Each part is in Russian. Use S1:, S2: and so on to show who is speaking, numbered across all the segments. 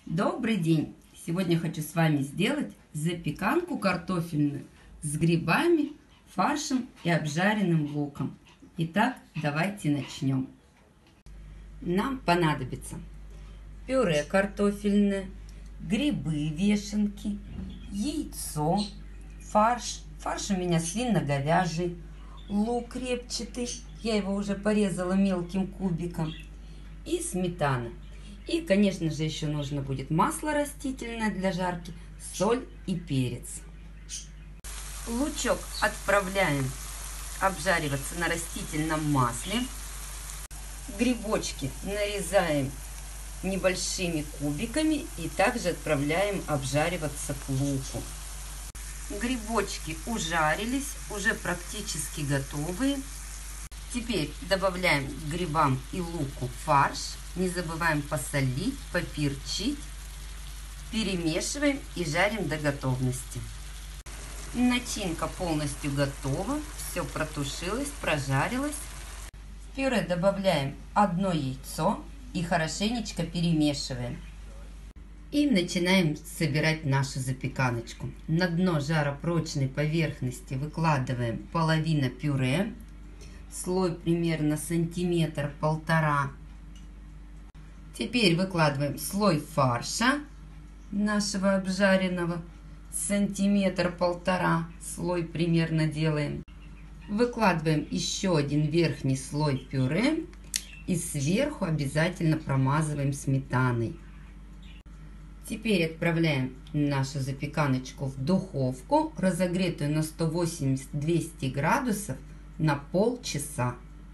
S1: Добрый день! Сегодня хочу с вами сделать запеканку картофельную с грибами, фаршем и обжаренным луком. Итак, давайте начнем. Нам понадобится пюре картофельное, грибы вешенки, яйцо, фарш. Фарш у меня свино-говяжий, лук репчатый, я его уже порезала мелким кубиком, и сметана. И, конечно же, еще нужно будет масло растительное для жарки, соль и перец. Лучок отправляем обжариваться на растительном масле. Грибочки нарезаем небольшими кубиками и также отправляем обжариваться к луку. Грибочки ужарились, уже практически готовые. Теперь добавляем к грибам и луку фарш. Не забываем посолить, поперчить. Перемешиваем и жарим до готовности. Начинка полностью готова. Все протушилось, прожарилось. В пюре добавляем одно яйцо и хорошенечко перемешиваем. И начинаем собирать нашу запеканочку. На дно жаропрочной поверхности выкладываем половину пюре. Слой примерно сантиметр-полтора. Теперь выкладываем слой фарша нашего обжаренного, сантиметр-полтора, слой примерно делаем. Выкладываем еще один верхний слой пюре и сверху обязательно промазываем сметаной. Теперь отправляем нашу запеканочку в духовку, разогретую на 180-200 градусов, на полчаса.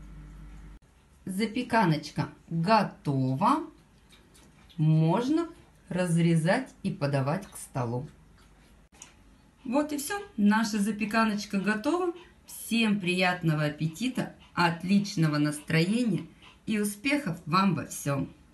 S1: Запеканочка готова. Можно разрезать и подавать к столу. Вот и все. Наша запеканочка готова. Всем приятного аппетита, отличного настроения и успехов вам во всем.